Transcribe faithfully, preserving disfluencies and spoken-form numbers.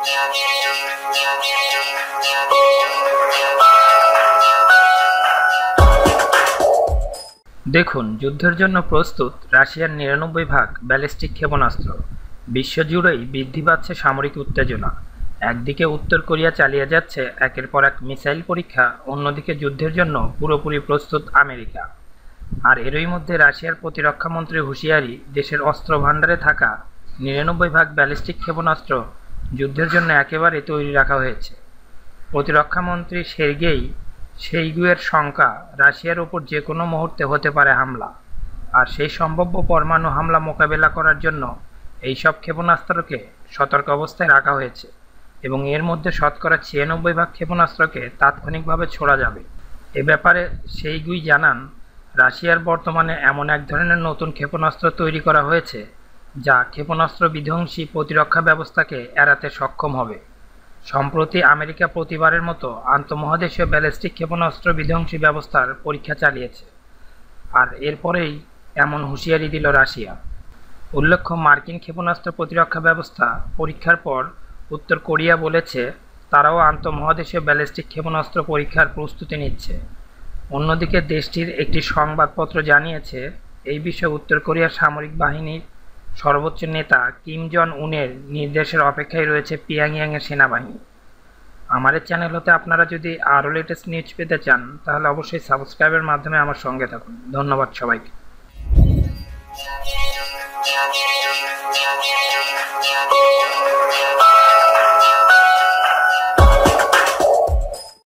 দেখুন, যুদ্ধের জন্য প্রস্তুত রাশিয়ার নিরানব্বই ভাগ ব্যালিস্টিক ক্ষেপণাস্ত্র। বিশ্বজুড়েই বৃদ্ধি পাচ্ছে সামরিক উত্তেজনা। একদিকে উত্তর কোরিয়া চালিয়ে যাচ্ছে একের পর এক মিসাইল পরীক্ষা, অন্যদিকে যুদ্ধের জন্য পুরোপুরি প্রস্তুত আমেরিকা। আর এরই মধ্যে রাশিয়ার প্রতিরক্ষামন্ত্রীর হুঁশিয়ারি, দেশের অস্ত্র ভাণ্ডারে থাকা নিরানব্বই ভাগ ব্যালিস্টিক ক্ষেপণাস্ত্র যুদ্ধের জন্য একেবারে তৈরি রাখা হয়েছে। প্রতিরক্ষামন্ত্রী সের্গেই শোইগুয়ের শঙ্কা, রাশিয়ার ওপর যে কোনো মুহূর্তে হতে পারে হামলা, আর সেই সম্ভাব্য পরমাণু হামলা মোকাবেলা করার জন্য এইসব ক্ষেপণাস্ত্রকে সতর্ক অবস্থায় রাখা হয়েছে এবং এর মধ্যে শতকরা ছিয়ানব্বই ভাগ ক্ষেপণাস্ত্রকে তাৎক্ষণিকভাবে ছোড়া যাবে। এ ব্যাপারে শোইগু জানান, রাশিয়ার বর্তমানে এমন এক ধরনের নতুন ক্ষেপণাস্ত্র তৈরি করা হয়েছে যা ক্ষেপণাস্ত্র বিধ্বংসী প্রতিরক্ষা ব্যবস্থাকে এড়াতে সক্ষম হবে। সম্প্রতি আমেরিকা প্রতিবারের মতো আন্তঃমহাদেশীয় ব্যালিস্টিক ক্ষেপণাস্ত্র বিধ্বংসী ব্যবস্থার পরীক্ষা চালিয়েছে, আর এরপরেই এমন হুঁশিয়ারি দিল রাশিয়া। উল্লেখ্য, মার্কিন ক্ষেপণাস্ত্র প্রতিরক্ষা ব্যবস্থা পরীক্ষার পর উত্তর কোরিয়া বলেছে তারাও আন্তঃমহাদেশীয় ব্যালিস্টিক ক্ষেপণাস্ত্র পরীক্ষার প্রস্তুতি নিচ্ছে। অন্যদিকে দেশটির একটি সংবাদপত্র জানিয়েছে, এই বিষয়ে উত্তর কোরিয়ার সামরিক বাহিনীর সর্বোচ্চ নেতা কিম জন উনের নির্দেশের অপেক্ষায় রয়েছে পিয়ংইয়ংয়ের সেনাবাহিনী। আমার চ্যানেল হতে আপনারা যদি আরও লেটেস্ট নিউজ পেতে চান তাহলে অবশ্যই সাবস্ক্রাইবের মাধ্যমে আমার সঙ্গে থাকুন। ধন্যবাদ সবাইকে।